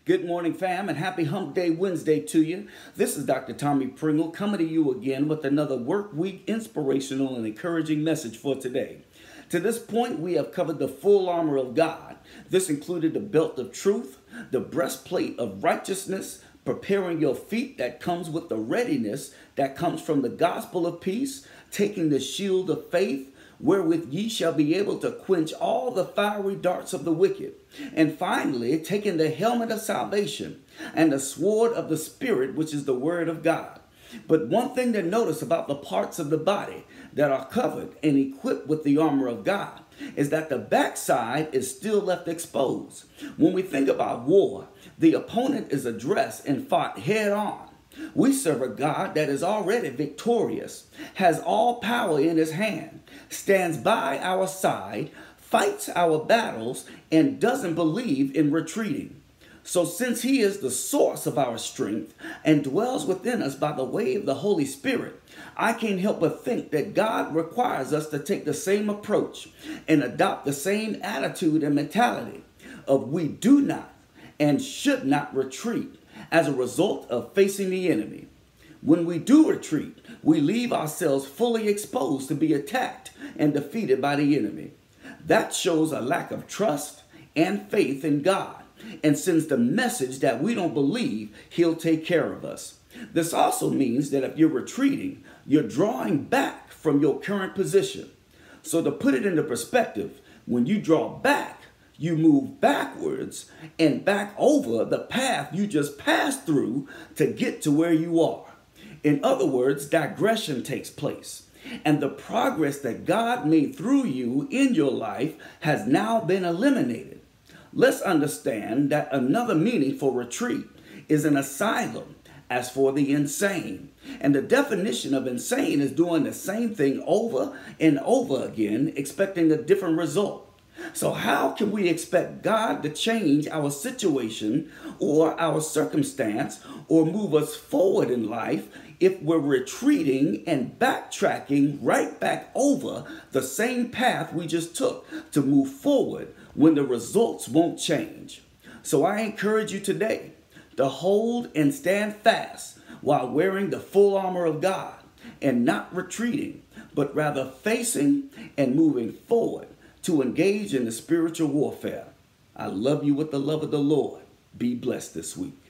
Good morning, fam, and happy Hump Day Wednesday to you. This is Dr. Tommy Pringle coming to you again with another work week inspirational and encouraging message for today. To this point, we have covered the full armor of God. This included the belt of truth, the breastplate of righteousness, preparing your feet that comes with the readiness that comes from the gospel of peace, taking the shield of faith, wherewith ye shall be able to quench all the fiery darts of the wicked. And finally, taking the helmet of salvation and the sword of the Spirit, which is the word of God. But one thing to notice about the parts of the body that are covered and equipped with the armor of God is that the backside is still left exposed. When we think about war, the opponent is addressed and fought head on. We serve a God that is already victorious, has all power in his hand, stands by our side, fights our battles, and doesn't believe in retreating. So since he is the source of our strength and dwells within us by the way of the Holy Spirit, I can't help but think that God requires us to take the same approach and adopt the same attitude and mentality of we do not and should not retreat as a result of facing the enemy. When we do retreat, we leave ourselves fully exposed to be attacked and defeated by the enemy. That shows a lack of trust and faith in God and sends the message that we don't believe he'll take care of us. This also means that if you're retreating, you're drawing back from your current position. So to put it into perspective, when you draw back, you move backwards and back over the path you just passed through to get to where you are. In other words, digression takes place. And the progress that God made through you in your life has now been eliminated. Let's understand that another meaning for retreat is an asylum, as for the insane. And the definition of insane is doing the same thing over and over again, expecting a different result. So how can we expect God to change our situation or our circumstance or move us forward in life if we're retreating and backtracking right back over the same path we just took to move forward when the results won't change? So I encourage you today to hold and stand fast while wearing the full armor of God and not retreating, but rather facing and moving forward to engage in the spiritual warfare. I love you with the love of the Lord. Be blessed this week.